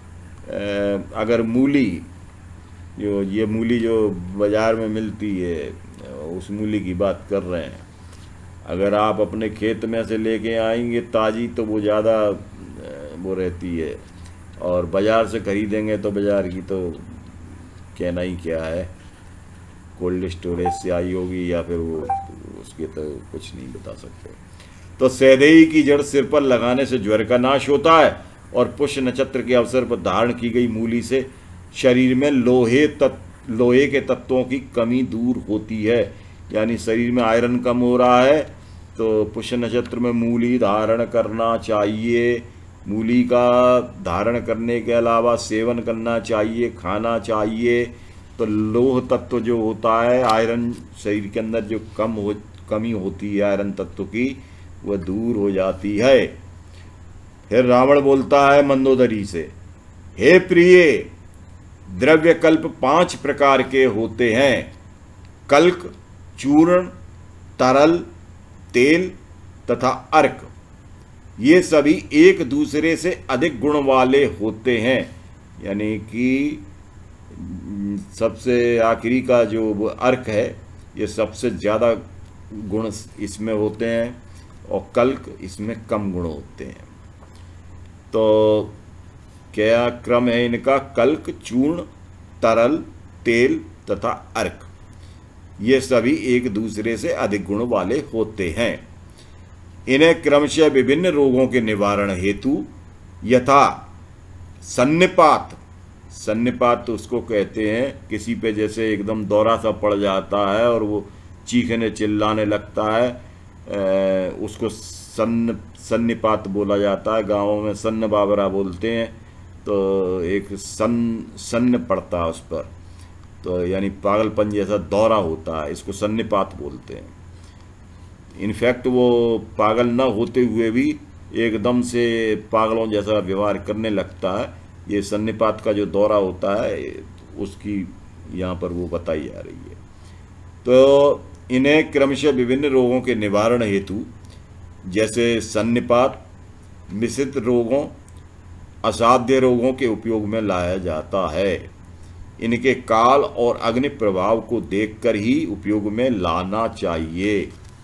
A: अगर मूली, जो ये मूली जो बाजार में मिलती है, उस मूली की बात कर रहे हैं, अगर आप अपने खेत में से लेके आएंगे ताज़ी तो वो ज़्यादा वो रहती है, और बाज़ार से खरीदेंगे तो बाज़ार की तो कहना ही क्या है, कोल्ड स्टोरेज से आई होगी या फिर वो उसके तो कुछ नहीं बता सकते। तो सहदेई की जड़ सिर पर लगाने से ज्वर का नाश होता है। और पुष्य नक्षत्र के अवसर पर धारण की गई मूली से शरीर में लोहे तत्व लोहे के तत्वों की कमी दूर होती है, यानी शरीर में आयरन कम हो रहा है तो पुष्य नक्षत्र में मूली धारण करना चाहिए। मूली का धारण करने के अलावा सेवन करना चाहिए, खाना चाहिए। तो लोह तत्व जो होता है, आयरन शरीर के अंदर जो कम हो कमी होती है आयरन तत्व की, वह दूर हो जाती है। फिर रावण बोलता है मंदोदरी से, हे प्रिय, द्रव्य कल्प पांच प्रकार के होते हैं। कल्क, चूर्ण, तरल, तेल तथा अर्क। ये सभी एक दूसरे से अधिक गुण वाले होते हैं, यानी कि सबसे आखिरी का जो अर्क है ये सबसे ज़्यादा गुण इसमें होते हैं और कल्क इसमें कम गुण होते हैं। तो क्या क्रम है इनका? कल्क, चूर्ण, तरल, तेल तथा अर्क। ये सभी एक दूसरे से अधिक गुण वाले होते हैं। इन्हें क्रमशः विभिन्न रोगों के निवारण हेतु यथा सन्निपात, सन्निपात तो उसको कहते हैं किसी पे जैसे एकदम दौरा सा पड़ जाता है और वो चीखने चिल्लाने लगता है, उसको सन्न सन्निपात बोला जाता है। गाँवों में सन्न बाबरा बोलते हैं। तो एक सन्न सन्न पड़ता है उस पर, तो यानी पागलपन जैसा दौरा होता है, इसको सन्निपात बोलते हैं। इनफैक्ट वो पागल न होते हुए भी एकदम से पागलों जैसा व्यवहार करने लगता है। ये सन्निपात का जो दौरा होता है उसकी यहाँ पर वो बताई जा रही है। तो इन्हें क्रमशः विभिन्न रोगों के निवारण हेतु जैसे सन्निपात, मिश्रित रोगों, असाध्य रोगों के उपयोग में लाया जाता है। इनके काल और अग्नि प्रभाव को देखकर ही उपयोग में लाना चाहिए।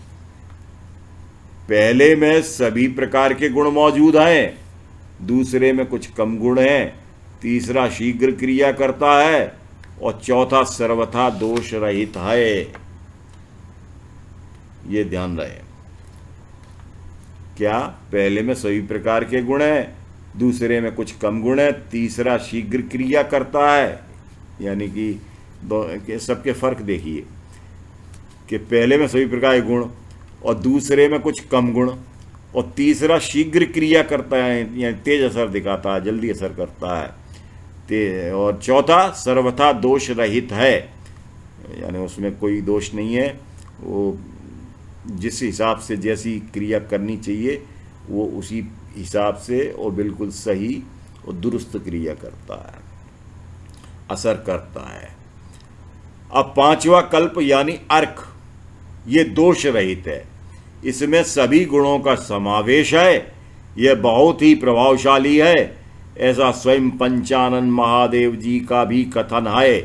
A: पहले में सभी प्रकार के गुण मौजूद हैं, दूसरे में कुछ कम गुण हैं, तीसरा शीघ्र क्रिया करता है और चौथा सर्वथा दोष रहित है। ये ध्यान रहे। क्या? पहले में सभी प्रकार के गुण हैं, दूसरे में कुछ कम गुण है, तीसरा शीघ्र क्रिया करता है। यानी कि सबके फर्क देखिए कि पहले में सभी प्रकार के गुण और दूसरे में कुछ कम गुण और तीसरा शीघ्र क्रिया करता है, यानी तेज असर दिखाता है, जल्दी असर करता है। ते और चौथा सर्वथा दोष रहित है, यानी उसमें कोई दोष नहीं है। वो जिस हिसाब से जैसी क्रिया करनी चाहिए वो उसी हिसाब से और बिल्कुल सही और दुरुस्त क्रिया करता है, असर करता है। अब पांचवा कल्प यानी अर्क, ये दोष रहित है, इसमें सभी गुणों का समावेश है, यह बहुत ही प्रभावशाली है। ऐसा स्वयं पंचानन महादेव जी का भी कथन है।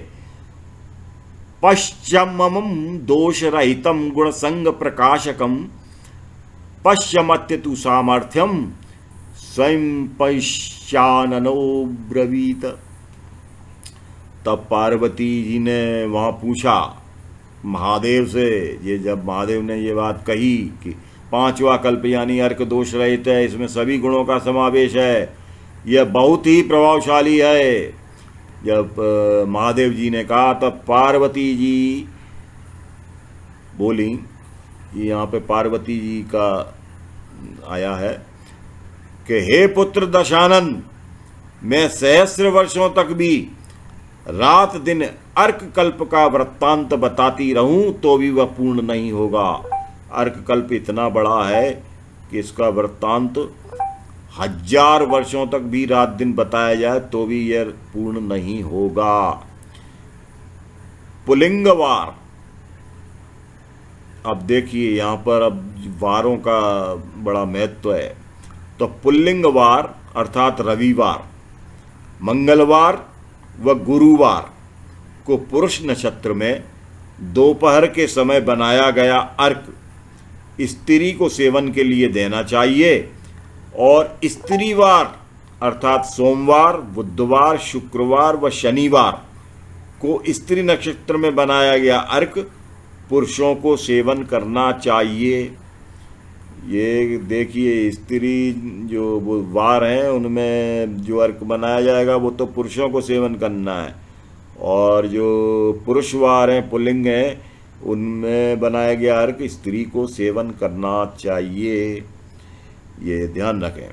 A: पश्चिमम दोष रहितम गुण संग प्रकाशकम पश्चिमत्यतु सामर्थ्यम स्वयं पश्चाननो ब्रवीत। तब पार्वती जी ने वहाँ पूछा महादेव से, ये जब महादेव ने ये बात कही कि पांचवा कल्प यानी अर्क दोष रहित है, इसमें सभी गुणों का समावेश है, यह बहुत ही प्रभावशाली है, जब महादेव जी ने कहा तब पार्वती जी बोली, ये यहाँ पे पार्वती जी का आया है कि हे पुत्र दशानन, मैं सहस्र वर्षों तक भी रात दिन अर्क कल्प का वृत्तांत बताती रहूं तो भी वह पूर्ण नहीं होगा। अर्क कल्प इतना बड़ा है कि इसका वृत्तांत हजार वर्षों तक भी रात दिन बताया जाए तो भी यह पूर्ण नहीं होगा। पुल्लिंगवार, अब देखिए यहाँ पर अब वारों का बड़ा महत्व है। तो पुल्लिंगवार अर्थात रविवार, मंगलवार व गुरुवार को पुरुष नक्षत्र में दोपहर के समय बनाया गया अर्क स्त्री को सेवन के लिए देना चाहिए, और स्त्रीवार अर्थात सोमवार, बुधवार, शुक्रवार व शनिवार को स्त्री नक्षत्र में बनाया गया अर्क पुरुषों को सेवन करना चाहिए। ये देखिए स्त्री जो वो वार हैं उनमें जो अर्क बनाया जाएगा वो तो पुरुषों को सेवन करना है, और जो पुरुष वार हैं पुल्लिंग हैं उनमें बनाया गया अर्क स्त्री को सेवन करना चाहिए, ये ध्यान रखें।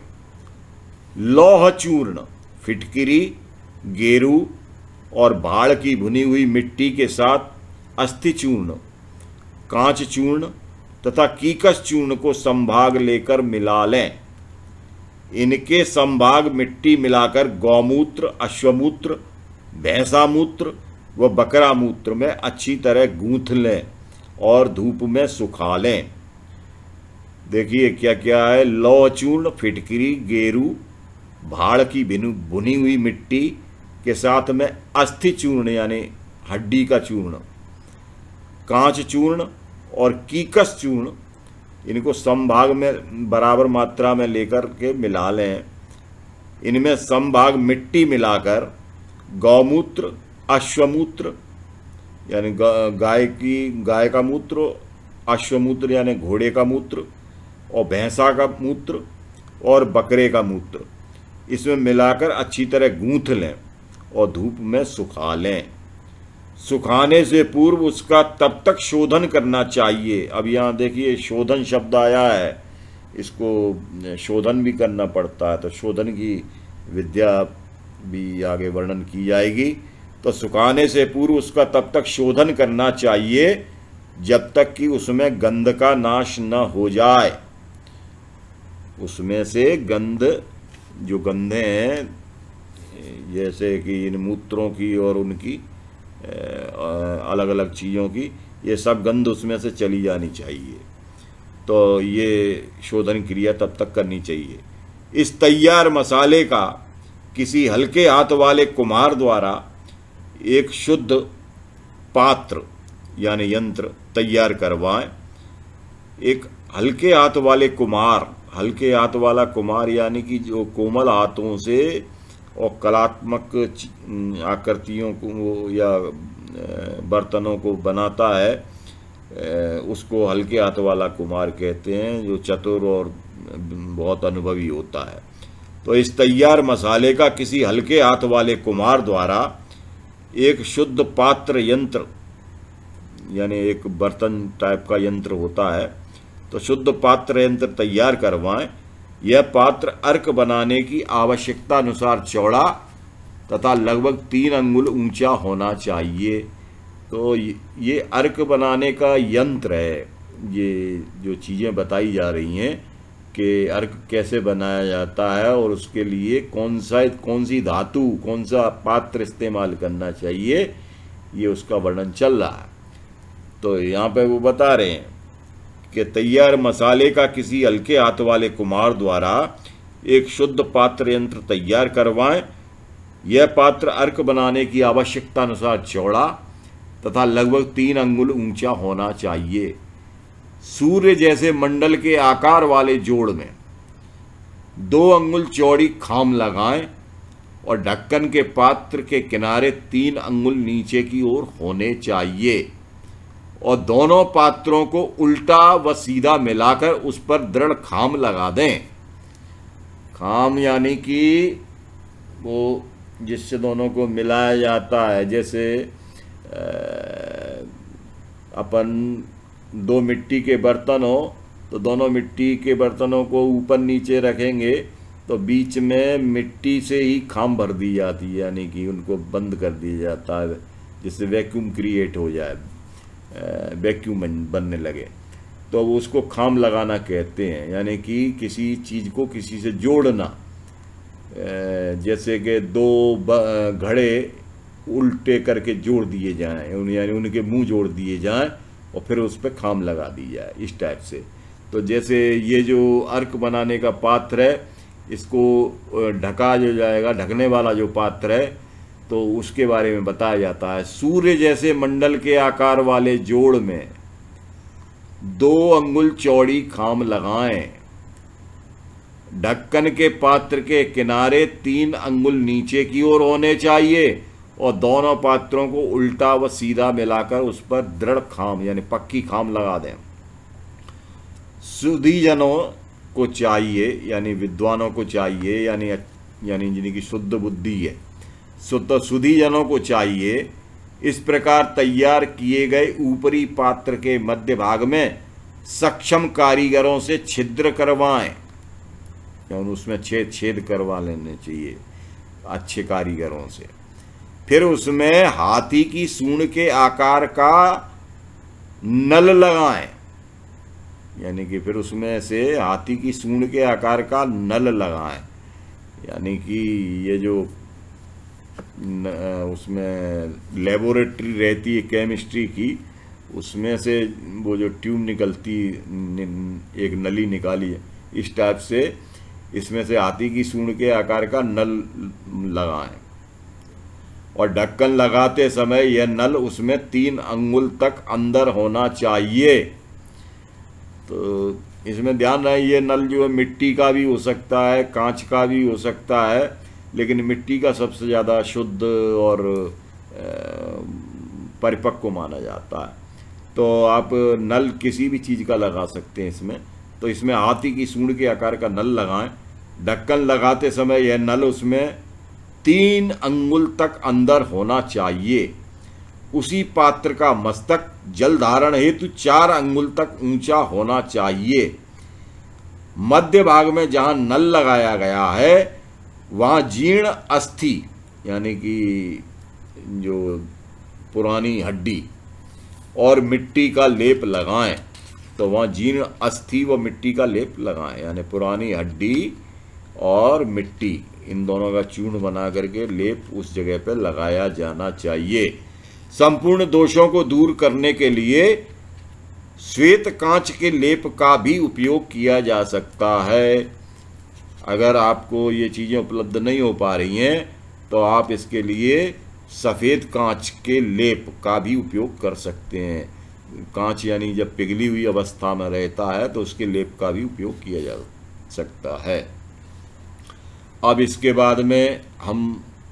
A: लौह चूर्ण, फिटकिरी, गेरू और भाड़ की भुनी हुई मिट्टी के साथ अस्थि चूर्ण, कांच चूर्ण तथा कीकस चूर्ण को संभाग लेकर मिला लें। इनके संभाग मिट्टी मिलाकर गौमूत्र, अश्वमूत्र, भैंसामूत्र व बकरा मूत्र में अच्छी तरह गूंथ लें और धूप में सुखा लें। देखिए क्या क्या है, लौह चूर्ण, फिटकिरी, गेरू, भाड़ की भुनी हुई मिट्टी के साथ में अस्थि चूर्ण यानी हड्डी का चूर्ण, कांच चूर्ण और कीकस चूर्ण, इनको समभाग में बराबर मात्रा में लेकर के मिला लें। इनमें समभाग मिट्टी मिलाकर गौमूत्र, अश्वमूत्र यानी गाय की गाय का मूत्र, अश्वमूत्र यानी घोड़े का मूत्र और भैंसा का मूत्र और बकरे का मूत्र इसमें मिलाकर अच्छी तरह गूंथ लें और धूप में सुखा लें। सुखाने से पूर्व उसका तब तक शोधन करना चाहिए। अब यहाँ देखिए शोधन शब्द आया है, इसको शोधन भी करना पड़ता है, तो शोधन की विद्या भी आगे वर्णन की जाएगी। तो सुखाने से पूर्व उसका तब तक शोधन करना चाहिए जब तक कि उसमें गंध का नाश न हो जाए। उसमें से गंध जो गंधे हैं जैसे कि इन मूत्रों की और उनकी अलग अलग चीज़ों की, ये सब गंध उसमें से चली जानी चाहिए। तो ये शोधन क्रिया तब तक करनी चाहिए। इस तैयार मसाले का किसी हल्के हाथ वाले कुम्हार द्वारा एक शुद्ध पात्र यानी यंत्र तैयार करवाएं। एक हल्के हाथ वाले कुम्हार, हल्के हाथ वाला कुम्हार यानी कि जो कोमल हाथों से और कलात्मक आकृतियों को या बर्तनों को बनाता है, उसको हल्के हाथ वाला कुम्हार कहते हैं, जो चतुर और बहुत अनुभवी होता है। तो इस तैयार मसाले का किसी हल्के हाथ वाले कुम्हार द्वारा एक शुद्ध पात्र यंत्र यानी एक बर्तन टाइप का यंत्र होता है, तो शुद्ध पात्र यंत्र तैयार करवाएं। यह पात्र अर्क बनाने की आवश्यकता अनुसार चौड़ा तथा लगभग तीन अंगुल ऊंचा होना चाहिए। तो ये अर्क बनाने का यंत्र है। ये जो चीज़ें बताई जा रही हैं कि अर्क कैसे बनाया जाता है और उसके लिए कौन सा कौन सी धातु, कौन सा पात्र इस्तेमाल करना चाहिए, ये उसका वर्णन चल रहा है। तो यहाँ पे वो बता रहे हैं कि तैयार मसाले का किसी हल्के हाथ वाले कुम्हार द्वारा एक शुद्ध पात्र यंत्र तैयार करवाएं। यह पात्र अर्क बनाने की आवश्यकता अनुसार चौड़ा तथा लगभग तीन अंगुल ऊंचा होना चाहिए। सूर्य जैसे मंडल के आकार वाले जोड़ में दो अंगुल चौड़ी खाम लगाएं और ढक्कन के पात्र के किनारे तीन अंगुल नीचे की ओर होने चाहिए और दोनों पात्रों को उल्टा व सीधा मिलाकर उस पर दृढ़ खाम लगा दें। खाम यानी कि वो जिससे दोनों को मिलाया जाता है, जैसे अपन दो मिट्टी के बर्तन हो तो दोनों मिट्टी के बर्तनों को ऊपर नीचे रखेंगे तो बीच में मिट्टी से ही खाम भर दी जाती है, यानी कि उनको बंद कर दिया जाता है जिससे वैक्यूम क्रिएट हो जाए, वैक्यूम बनने लगे, तो उसको खाम लगाना कहते हैं। यानी कि किसी चीज़ को किसी से जोड़ना, जैसे कि दो घड़े उल्टे करके जोड़ दिए जाएं, यानी उनके मुंह जोड़ दिए जाएं और फिर उस पर खाम लगा दी जाए, इस टाइप से। तो जैसे ये जो अर्क बनाने का पात्र है, इसको ढका जो जाएगा, ढकने वाला जो पात्र है, तो उसके बारे में बताया जाता है। सूर्य जैसे मंडल के आकार वाले जोड़ में दो अंगुल चौड़ी खाम लगाएं। ढक्कन के पात्र के किनारे तीन अंगुल नीचे की ओर होने चाहिए और दोनों पात्रों को उल्टा व सीधा मिलाकर उस पर दृढ़ खाम यानी पक्की खाम लगा दें। सुधीजनों को चाहिए, यानी विद्वानों को चाहिए, यानी यानी जिनकी शुद्ध बुद्धि है, शुद्ध सुधीजनों को चाहिए इस प्रकार तैयार किए गए ऊपरी पात्र के मध्य भाग में सक्षम कारीगरों से छिद्र करवाएं, यानी उसमें छेद छेद करवा लेने चाहिए अच्छे कारीगरों से। फिर उसमें हाथी की सूंड के आकार का नल लगाएं, यानी कि फिर उसमें से हाथी की सूंड के आकार का नल लगाएं, यानी कि ये जो उसमें लेबोरेटरी रहती है केमिस्ट्री की, उसमें से वो जो ट्यूब निकलती, एक नली निकाली है, इस टाइप से इसमें से हाथी की सूंड के आकार का नल लगाएं और ढक्कन लगाते समय यह नल उसमें तीन अंगुल तक अंदर होना चाहिए। तो इसमें ध्यान रहे, ये नल जो है मिट्टी का भी हो सकता है, कांच का भी हो सकता है, लेकिन मिट्टी का सबसे ज़्यादा शुद्ध और परिपक्व माना जाता है। तो आप नल किसी भी चीज़ का लगा सकते हैं इसमें। तो इसमें हाथी की सूंड के आकार का नल लगाएं। ढक्कन लगाते समय यह नल उसमें तीन अंगुल तक अंदर होना चाहिए। उसी पात्र का मस्तक जल धारण हेतु चार अंगुल तक ऊंचा होना चाहिए। मध्य भाग में जहां नल लगाया गया है वहां जीर्ण अस्थि यानी कि जो पुरानी हड्डी और मिट्टी का लेप लगाएं। तो वहां जीर्ण अस्थि व मिट्टी का लेप लगाएं, यानी पुरानी हड्डी और मिट्टी, इन दोनों का चूर्ण बना करके लेप उस जगह पर लगाया जाना चाहिए। संपूर्ण दोषों को दूर करने के लिए श्वेत कांच के लेप का भी उपयोग किया जा सकता है। अगर आपको ये चीज़ें उपलब्ध नहीं हो पा रही हैं तो आप इसके लिए सफ़ेद कांच के लेप का भी उपयोग कर सकते हैं। कांच यानी जब पिघली हुई अवस्था में रहता है तो उसके लेप का भी उपयोग किया जा सकता है। अब इसके बाद में हम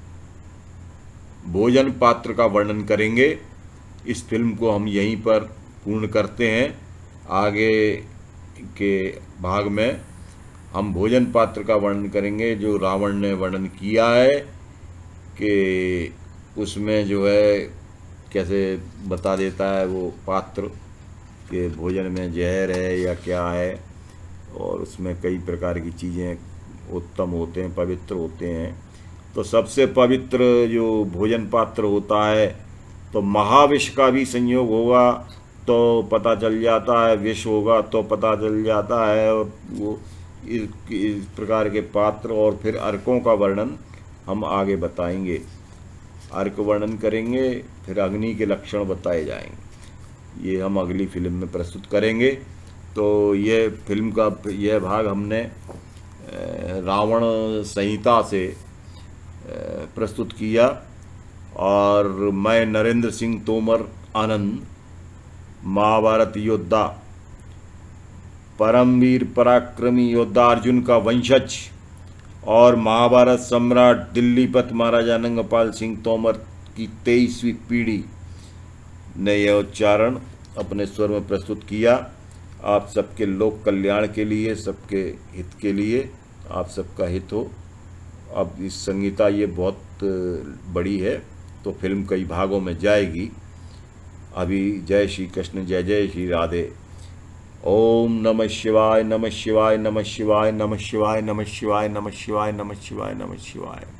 A: भोजन पात्र का वर्णन करेंगे। इस फिल्म को हम यहीं पर पूर्ण करते हैं। आगे के भाग में हम भोजन पात्र का वर्णन करेंगे जो रावण ने वर्णन किया है कि उसमें जो है कैसे बता देता है वो पात्र कि भोजन में जहर है या क्या है, और उसमें कई प्रकार की चीज़ें उत्तम होते हैं, पवित्र होते हैं। तो सबसे पवित्र जो भोजन पात्र होता है तो महाविष का भी संयोग होगा तो पता चल जाता है, विष होगा तो पता चल जाता है। और वो इस, इस प्रकार के पात्र और फिर अर्कों का वर्णन हम आगे बताएंगे। अर्क वर्णन करेंगे, फिर अग्नि के लक्षण बताए जाएंगे। ये हम अगली फिल्म में प्रस्तुत करेंगे। तो ये फिल्म का यह भाग हमने रावण संहिता से प्रस्तुत किया और मैं नरेंद्र सिंह तोमर आनंद, महाभारत योद्धा, परमवीर पराक्रमी योद्धा अर्जुन का वंशज, और महाभारत सम्राट दिल्लीपत महाराजा नंगपाल सिंह तोमर की तेईसवीं पीढ़ी ने यह उच्चारण अपने स्वर में प्रस्तुत किया। आप सबके लोक कल्याण के लिए, सबके हित के लिए, आप सबका हित हो। अब इस संहिता ये बहुत बड़ी है तो फिल्म कई भागों में जाएगी। अभी जय श्री कृष्ण, जय जय श्री राधे। ओम नमः शिवाय, नमः शिवाय, नमः शिवाय, नमः शिवाय, नमः शिवाय, नमः शिवाय, नमः शिवाय, नमः शिवाय।